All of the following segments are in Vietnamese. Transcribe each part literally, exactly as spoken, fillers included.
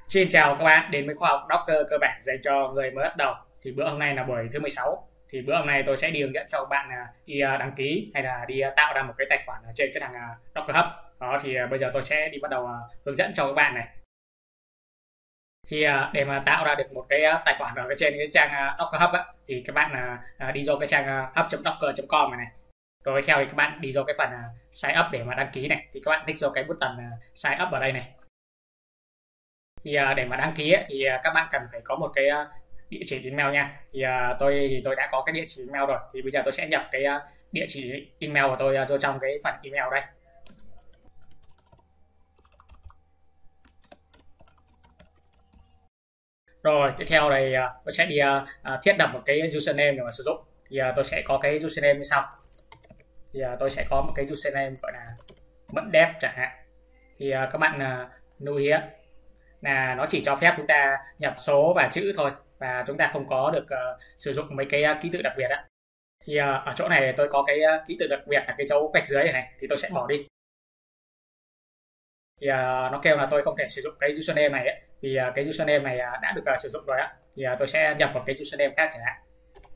Xin chào các bạn đến với khóa học Docker cơ bản dành cho người mới bắt đầu. Thì bữa hôm nay là buổi thứ mười sáu. Thì bữa hôm nay tôi sẽ đi hướng dẫn cho các bạn là đi à, đăng ký hay là đi à, tạo ra một cái tài khoản ở trên cái thằng à, Docker Hub. Đó thì à, bây giờ tôi sẽ đi bắt đầu à, hướng dẫn cho các bạn này. Thì à, để mà tạo ra được một cái à, tài khoản ở cái trên cái trang à, Docker Hub á, thì các bạn à, à, đi vô cái trang à, hub chấm docker chấm com này này. Rồi theo thì các bạn đi vô cái phần à, sign up để mà đăng ký này. Thì các bạn click vô cái button à, sign up ở đây này. Thì à, để mà đăng ký ấy, thì à, các bạn cần phải có một cái à, địa chỉ email nha. Thì à, tôi thì tôi đã có cái địa chỉ email rồi. Thì bây giờ tôi sẽ nhập cái à, địa chỉ email của tôi à, vô trong cái phần email đây. Rồi tiếp theo này à, tôi sẽ đi à, à, thiết lập một cái username để mà sử dụng. Thì à, tôi sẽ có cái username như sau. Thì à, tôi sẽ có một cái username gọi là mẫn dev chẳng hạn. Thì à, các bạn à, lưu ý á, là nó chỉ cho phép chúng ta nhập số và chữ thôi, và chúng ta không có được uh, sử dụng mấy cái uh, ký tự đặc biệt á. Thì uh, ở chỗ này tôi có cái uh, ký tự đặc biệt là cái dấu gạch dưới này, này thì tôi sẽ bỏ đi. Thì uh, nó kêu là tôi không thể sử dụng cái username này ấy, vì uh, cái username này uh, đã được uh, sử dụng rồi á. Thì uh, tôi sẽ nhập một cái username khác chẳng hạn.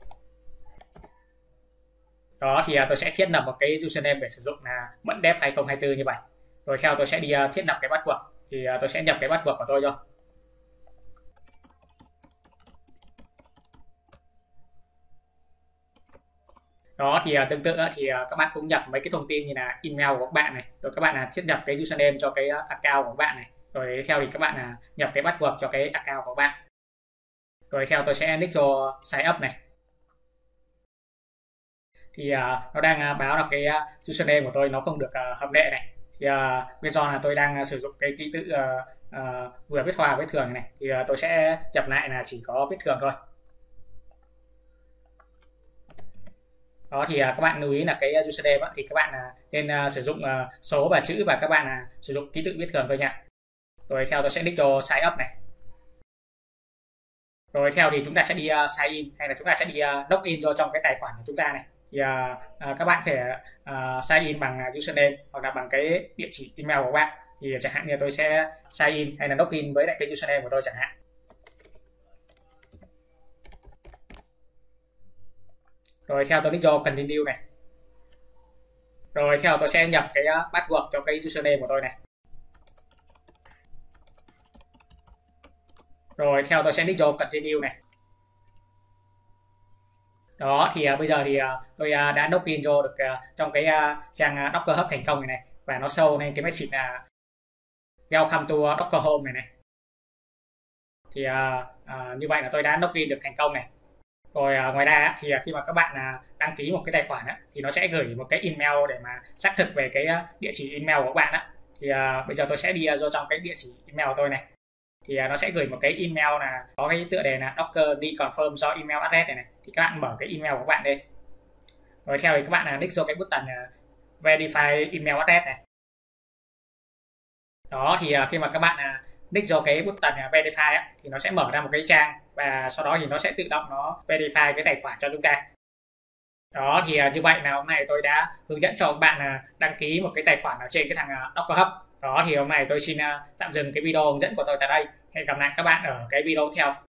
Đó thì uh, tôi sẽ thiết lập một cái username để sử dụng là mẫn dev hai không hai tư như vậy. Rồi theo tôi sẽ đi uh, thiết lập cái bắt buộc. Thì uh, tôi sẽ nhập cái bắt buộc của tôi vô. Đó thì uh, tương tự uh, thì uh, các bạn cũng nhập mấy cái thông tin như là email của các bạn này, rồi các bạn uh, thiết nhập cái username cho cái uh, account của các bạn này, rồi theo thì các bạn uh, nhập cái bắt buộc cho cái account của các bạn. Rồi theo tôi sẽ click cho sign up này. Thì uh, nó đang uh, báo là cái uh, username của tôi nó không được uh, hợp lệ này. Thì uh, nguyên do là tôi đang uh, sử dụng cái ký tự uh, uh, vừa viết hoa viết thường này, này. Thì uh, tôi sẽ nhập lại là chỉ có viết thường thôi. Đó thì các bạn lưu ý là cái username thì các bạn nên sử dụng số và chữ, và các bạn sử dụng ký tự viết thường thôi nha. Rồi theo tôi sẽ click cho sign up này. Rồi theo thì chúng ta sẽ đi sign in, hay là chúng ta sẽ đi login vô trong cái tài khoản của chúng ta này. Thì các bạn có thể sign in bằng username hoặc là bằng cái địa chỉ email của các bạn. Thì chẳng hạn như tôi sẽ sign in hay là login với lại cái username của tôi chẳng hạn. Rồi theo tôi click vô continue này. Rồi theo tôi sẽ nhập cái password cho cái username của tôi này. Rồi theo tôi sẽ click vô continue này. Đó thì uh, bây giờ thì uh, tôi uh, đã login vô được uh, trong cái uh, trang uh, Docker Hub thành công này này, và nó show lên cái message là welcome to Docker Home này này. Thì uh, uh, như vậy là tôi đã login được thành công này. Rồi à, ngoài ra thì khi mà các bạn à, đăng ký một cái tài khoản á, thì nó sẽ gửi một cái email để mà xác thực về cái à, địa chỉ email của các bạn á. Thì à, bây giờ tôi sẽ đi à, vô trong cái địa chỉ email của tôi này. Thì à, nó sẽ gửi một cái email là có cái tựa đề là Docker reconfirm your email address này này. Thì các bạn mở cái email của các bạn đây. Rồi theo thì các bạn à, click vô cái button à, verify email address này. Đó thì à, khi mà các bạn à, click vô cái button à, verify á, thì nó sẽ mở ra một cái trang, và sau đó thì nó sẽ tự động nó verify cái tài khoản cho chúng ta. Đó thì uh, như vậy là hôm nay tôi đã hướng dẫn cho các bạn uh, đăng ký một cái tài khoản ở trên cái thằng uh, Docker Hub. Đó thì hôm nay tôi xin uh, tạm dừng cái video hướng dẫn của tôi tại đây. Hẹn gặp lại các bạn ở cái video tiếp theo.